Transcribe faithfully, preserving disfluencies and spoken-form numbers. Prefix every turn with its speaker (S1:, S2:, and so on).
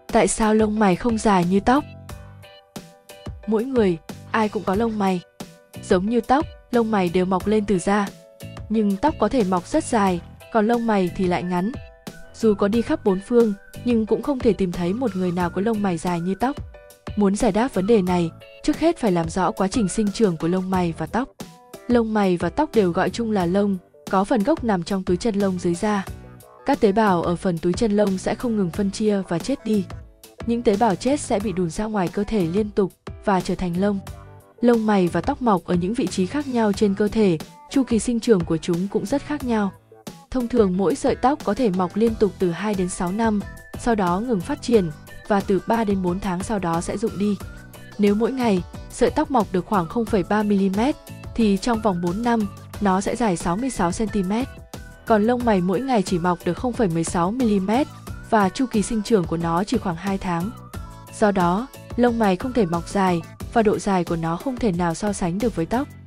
S1: Tại sao lông mày không dài như tóc? Mỗi người, ai cũng có lông mày. Giống như tóc, lông mày đều mọc lên từ da. Nhưng tóc có thể mọc rất dài, còn lông mày thì lại ngắn. Dù có đi khắp bốn phương, nhưng cũng không thể tìm thấy một người nào có lông mày dài như tóc. Muốn giải đáp vấn đề này, trước hết phải làm rõ quá trình sinh trưởng của lông mày và tóc. Lông mày và tóc đều gọi chung là lông, có phần gốc nằm trong túi chân lông dưới da. Các tế bào ở phần túi chân lông sẽ không ngừng phân chia và chết đi. Những tế bào chết sẽ bị đùn ra ngoài cơ thể liên tục và trở thành lông. Lông mày và tóc mọc ở những vị trí khác nhau trên cơ thể, chu kỳ sinh trưởng của chúng cũng rất khác nhau. Thông thường mỗi sợi tóc có thể mọc liên tục từ hai đến sáu năm, sau đó ngừng phát triển và từ ba đến bốn tháng sau đó sẽ rụng đi. Nếu mỗi ngày sợi tóc mọc được khoảng không phẩy ba mi-li-mét thì trong vòng bốn năm nó sẽ dài sáu mươi sáu xăng-ti-mét. Còn lông mày mỗi ngày chỉ mọc được không phẩy mười sáu mi-li-mét và chu kỳ sinh trưởng của nó chỉ khoảng hai tháng. Do đó, lông mày không thể mọc dài và độ dài của nó không thể nào so sánh được với tóc.